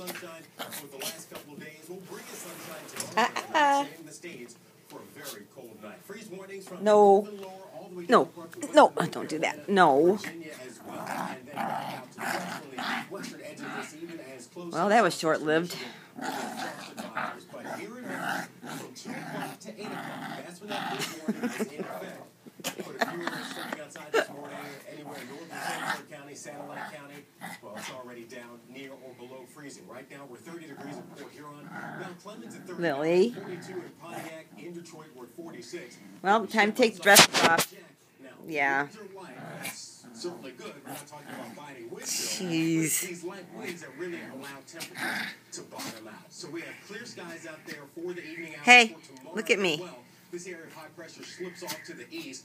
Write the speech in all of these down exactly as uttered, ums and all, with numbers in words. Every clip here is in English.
sunshine with the last couple of days. We'll bring you sunshine tomorrow. Uh-uh. The stage for a very cold night. Freeze warnings from no. lower all the way No. No, don't do that. No. Well, that was short-lived. Satellite County, well, it's already down near or below freezing. Right now, we're thirty degrees in Port Huron. Mount Clemens at thirty, Lily. forty-two in Pontiac. In Detroit, we're at forty-six. Well, time to take the dress off. Now, yeah. That's certainly good. We're not talking about biting wind Jeez. These light winds that really allow temperatures to bottom out. So we have clear skies out there for the evening hours. Hey, for tomorrow look at me. as well. This area of high pressure slips off to the east.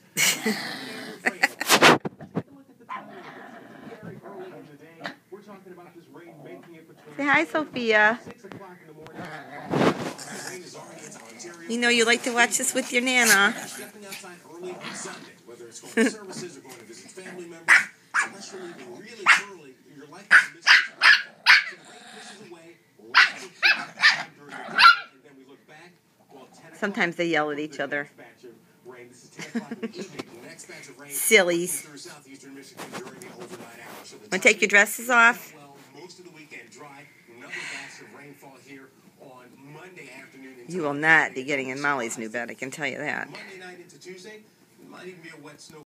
Say hi, Sophia. You know you like to watch this with your Nana. Sometimes they yell at each other. Sillies. Want to take your dresses off? You will not be getting in Molly's new bed, I can tell you that.